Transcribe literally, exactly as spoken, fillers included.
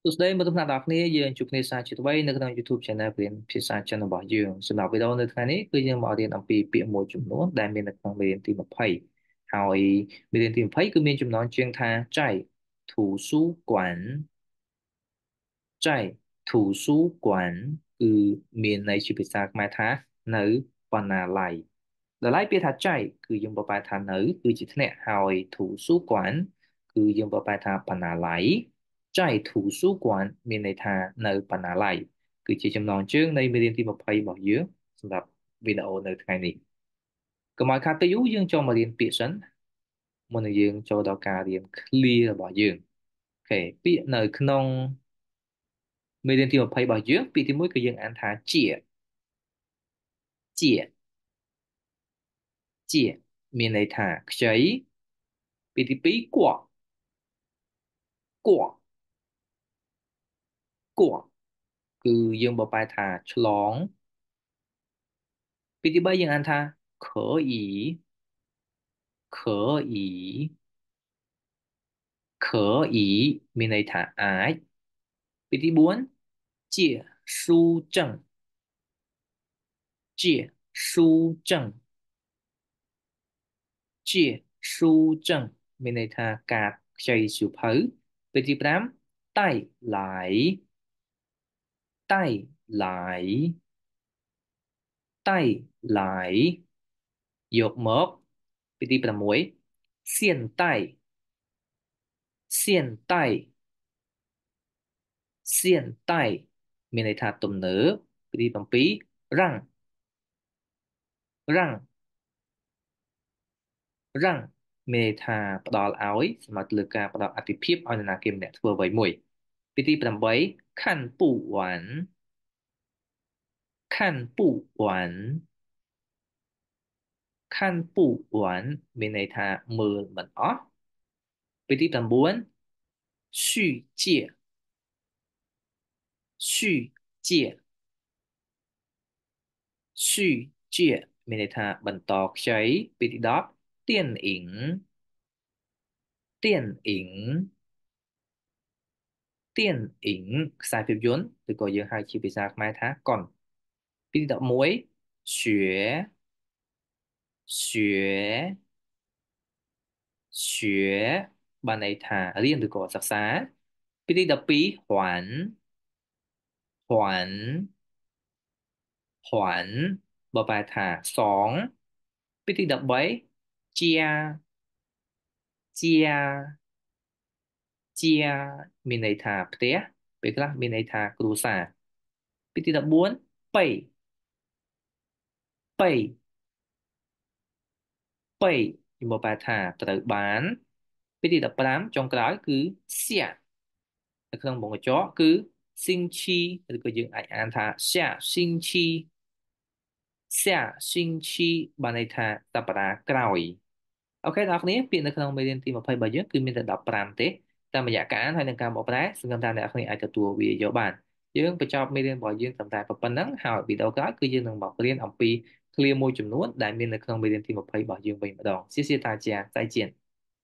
សួស្តីមកដល់អ្នកនរគ្នាយើងជួបគ្នាសាជាថ្មីនៅក្នុង YouTube Channel ព្រានភាសាចិនរបស់យើងសម្រាប់វីដេអូនៅថ្ងៃនេះគឺយើងមករៀនអំពីពាក្យមួយចំនួនដែលមាននៅក្នុងមេរៀនទីยี่สิบហើយមេរៀនទីยี่สิบគឺមានចំណងជើងថាចៃ图书馆ចៃ图书馆គឺមានន័យជាភាសាខ្មែរថានៅបណ្ណាល័យដល់ឡែកពាក្យថាចៃគឺយើងបកប្រែថានៅគឺជាធ្នាក់ហើយ图书馆គឺយើងបកប្រែថាបណ្ណាល័យចៃ图书馆មានន័យថានៅបណ្ណាល័យគឺជាចំណងជើងនៃមេរៀនទីยี่สิบរបស់យើងសម្រាប់វីដេអូនៅថ្ងៃនេះកុំឲ្យខាតពេលយូរយើងចូលមករៀនពាក្យសិនមុននឹងយើងចូលដល់ការរៀន clear របស់យើងអូខេពាក្យនៅក្នុងមេរៀនទីยี่สิบរបស់យើងពាក្យទីមួយគឺយើងអានថាជាជាជាមានន័យថាខ្ចីពាក្យទីពីរគួកគួកគួកគឺយើងបកប្រែថាឆ្លងពាក្យទីបីយើងអានថា可以可以可以មានន័យថាអាចពាក្យទីបួន借书证借书证借书证មានន័យថាការខ្ចីសៀវភៅពាក្យទីប្រាំ带来带来带来យកមកពាក្យទីប្រាំមួយ现代现代现代មានន័យថាទំនើបពាក្យទីbảyរ៉ាំងរ៉ាំងរ៉ាំងមានន័យថាផ្ដល់ឲ្យសម្រាប់លើការផ្ដល់អតិភិបឲ្យនរណាគេម្នាក់ធ្វើអ្វីមួយពាក្យទីtám看不完看不完看不完មានន័យថាមើលមិនអស់ពាក្យទី៩续借续借续借មានន័យថាបន្តខ្ចីពាក្យទីដប់电影电影电影ខ្សែភាពយន្តឬក៏យើងហៅជាភាសាខ្មែរថាកុនពាក្យទីដប់មួយ学学学បានន័យថារៀនឬក៏សិក្សាពាក្យទីដប់ពីរ还还还បបែរថាសងពាក្យទីដប់បីជាជាជាមានន័យថាផ្ទះពេលខ្លះមានន័យថាគ្រួសារពាក្យទីដប់បួនបៃបៃបៃខ្ញុំបបែរថាត្រូវបានពាក្យទីដប់ប្រាំចុងក្រោយគឺសៀនៅក្នុងវងកញ្ចក់គឺស៊ីងឈីឬក៏យើងអាចអានថាសៀស៊ីងឈីសៀស៊ីងឈីបានន័យថាសប្តាហ៍ក្រោយអូខេបងប្អូនពាក្យនៅក្នុងមេរៀនទីยี่สิบរបស់យើងគឺមានតែដប់ប្រាំទេតាមរយៈការអានហើយនឹងការបកប្រែសង្ឃឹមថាអ្នកនរអាចទទួលវាយកបានយើងបញ្ចប់មេរៀនរបស់យើងត្រឹមតែប៉ុណ្្នឹងហើយវីដេអូក្រោយគឺយើងនឹងមករៀនអំពីឃ្លាមួយចំនួនដែលមាននៅក្នុងមេរៀនទីยี่สิบរបស់យើងវិញម្ដង谢谢大家再见